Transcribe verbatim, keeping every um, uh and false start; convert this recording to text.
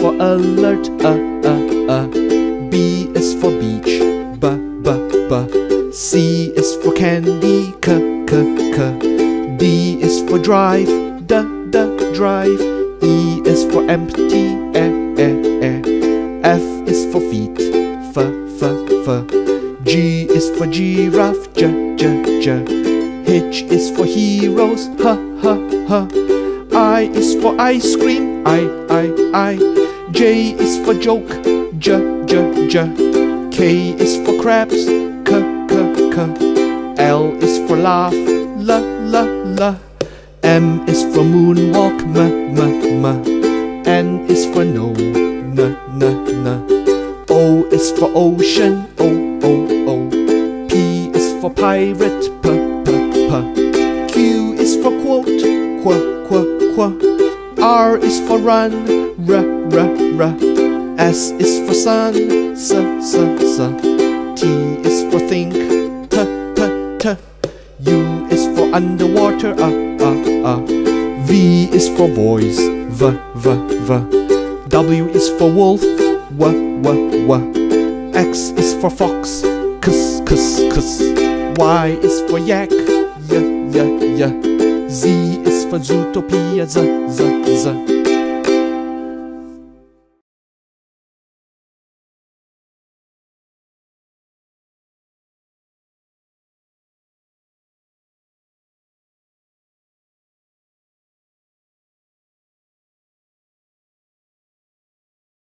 for alert, uh, uh, uh. B is for beach, b, b, b. C is for candy, k, k, k. D is for drive, d, d, drive. E is for empty, e, e, e. F is for feet, f, f, f. G is for giraffe, j, j, j. H is for heroes, h, h, h. I is for ice cream, I, I, I. J is for joke, j, j, j. K is for crabs, k, k, k. L is for laugh, l, l, l. M is for moonwalk, m, m, m. N is for no, n, n, n. O is for ocean, o, o, o. P is for pirate, p, p, p. Q is for quote, qu, qu, qu. R is for run, r, r, r. S is for sun, s, s, s. T is for think, t, t, t. U is for underwater, uh, uh, uh. V is for voice, v, v, v. W is for wolf, w, w, w. X is for fox, kus, kus, kus. Y is for yak, y, y, y. Z is for Zootopia, z, z, z.